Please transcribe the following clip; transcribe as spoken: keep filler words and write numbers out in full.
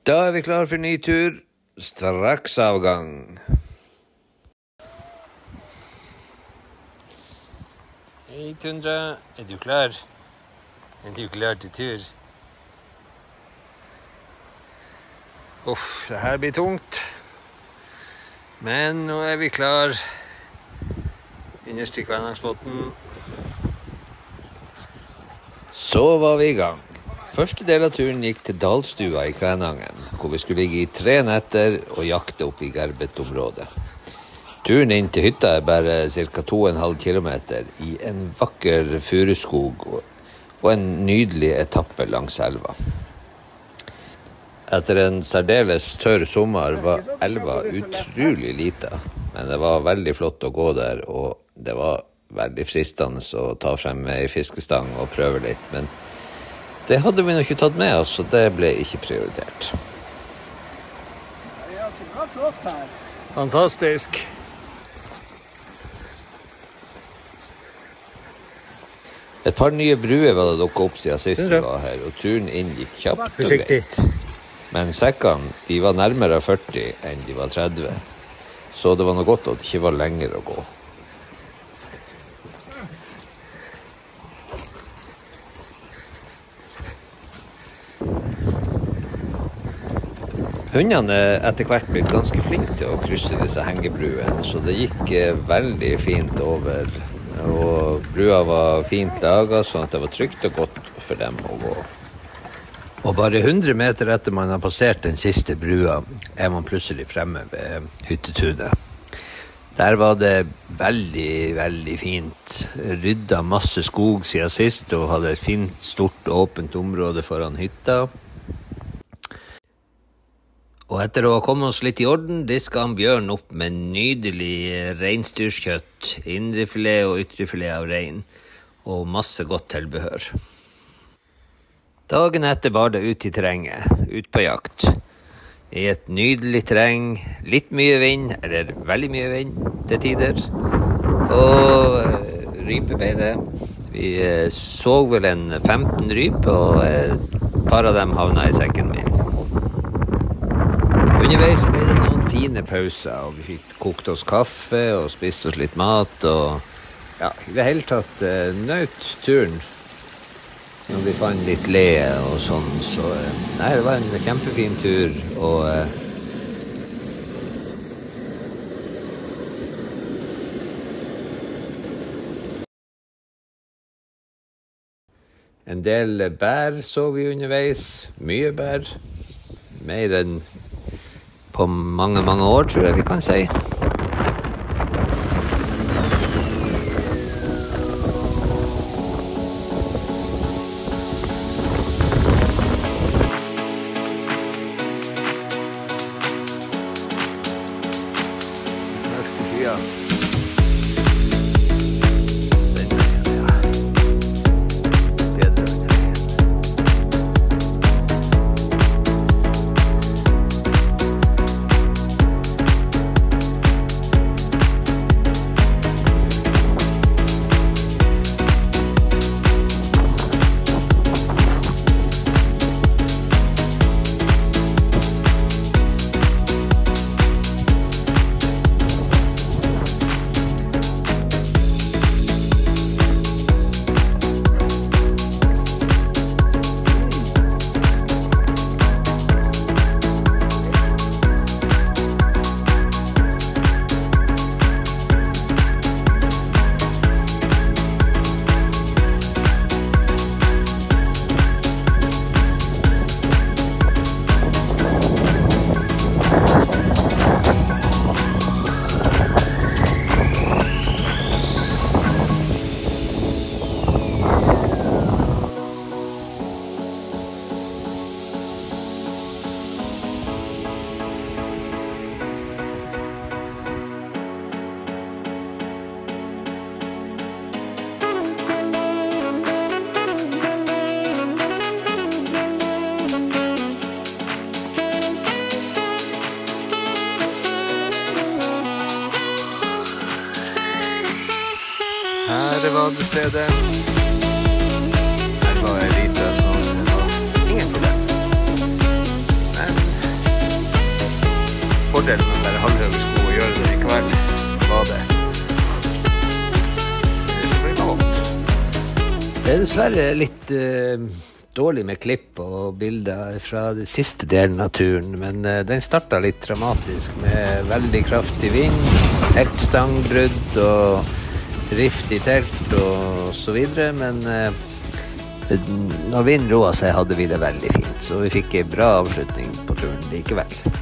Da er vi klar for ny tur. Straks avgang. Hei, Tundra. Er du klar? Er du klar til tur? Uff, det her blir tungt. Men nå er vi klar. Innerst i Kvænangsbotn. Så var vi i gang. Første del av turen gikk til Dalstua i Kvænangen, hvor vi skulle ligge i tre netter og jakte opp i Gerbet-området. Turen inn til hytta er bare ca. to komma fem kilometer i en vakker furuskog og en nydelig etappe langs elva. Etter en særdeles tørr sommer var elva utrolig lite, men det var veldig flott å gå der, og det var veldig fristende å ta frem ei fiskestang og prøve litt, men det hadde vi nok ikke tatt med oss, så det ble ikke prioritert. Det er så bra flott her. Fantastisk. Et par nye bruer var det dukket opp siden sist vi var her, og turen inn gikk kjapt og greit. Men sekkene, de var nærmere førti enn de var tretti, så det var noe godt at det ikke var lenger å gå. Hundene er etter hvert blitt ganske flinke til å krysse disse hengebruene, så det gikk veldig fint over, og brua var fint laget, sånn at det var trygt og godt for dem å gå. Og bare hundre meter etter man har passert den siste brua, er man plutselig fremme ved hyttetunet. Der var det veldig, veldig fint. Rydda masse skog siden sist, og hadde et fint, stort, åpent område foran hytta. Og etter å ha kommet oss litt i orden, disket han Bjørn opp med nydelig reinsdyrskjøtt, indrefilet og ytrefilet av rein, og masse godt tilbehør. Dagen etter var det ut i terrenget, ut på jakt. I et nydelig terreng, litt mye vind, eller veldig mye vind til tider, og rype ble det. Vi så vel en femten ryp, og et par av dem havnet i sekken min. Underveis ble det noen fine pauser, og vi fikk kokt oss kaffe og spist oss litt mat, og ja, i det hele tatt eh, nøt turen. Når vi fant litt le og sånn, så eh, nei, det var en kjempefin tur, og eh, en del bær så vi underveis, mye bær, mer enn på mange, mange år, tror jeg vi kan si. Mørke skyer. Her var det stedet. Her var jeg lite, så det var ingen problem. Men fordel med bare halvhøydesko og gjøre det likevel. Var det. Så blir man vondt. Det er dessverre litt uh, dårlig med klipp og bilder fra den siste delen av turen, men uh, den startet litt dramatisk med veldig kraftig vind, teltstangbrudd og rift i telt og så videre, men uh, når vinden roet seg hadde vi det veldig fint, så vi fikk en bra avslutning på turen likevel.